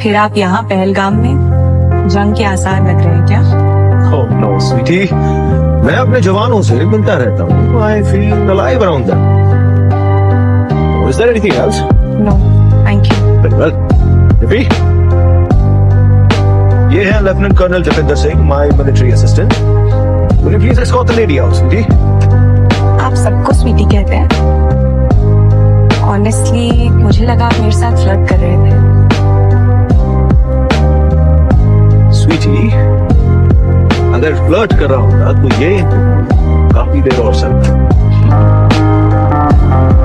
फिर आप यहाँ पहलगाम में जंग के आसार लग रहे हैं क्या? Oh no, sweetie. मैं अपने जवानों से मिलता रहता हूँ. I feel alive around them. Oh, is there anything else? No, thank you. Very well. Yippee. ये है lieutenant colonel Jatinder Singh, my military assistant. Will you please escort the lady out, sweetie? आप सबको स्वीटी कहते हैं? Honestly, मुझे लगा आप मेरे साथ फ्लर्ट कर रहे थे। स्वीटी, अगर फ्लर्ट कर रहा होता तो ये काफी देर और चलता।